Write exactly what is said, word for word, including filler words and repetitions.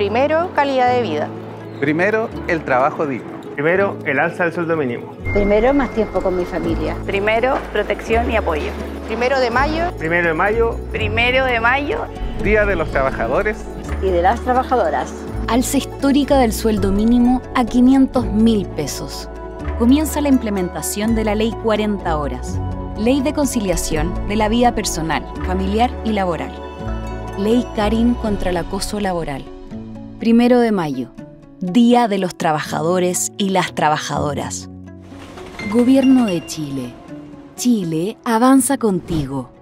Primero, calidad de vida. Primero, el trabajo digno. Primero, el alza del sueldo mínimo. Primero, más tiempo con mi familia. Primero, protección y apoyo. Primero de mayo. Primero de mayo. Primero de mayo. Día de los trabajadores. Y de las trabajadoras. Alza histórica del sueldo mínimo a quinientos mil pesos. Comienza la implementación de la Ley cuarenta horas. Ley de conciliación de la vida personal, familiar y laboral. Ley Karin contra el acoso laboral. Primero de mayo. Día de los trabajadores y las trabajadoras. Gobierno de Chile. Chile avanza contigo.